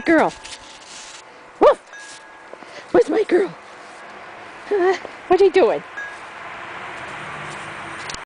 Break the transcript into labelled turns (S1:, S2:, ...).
S1: girl? Woof! Where's my girl? What are you doing?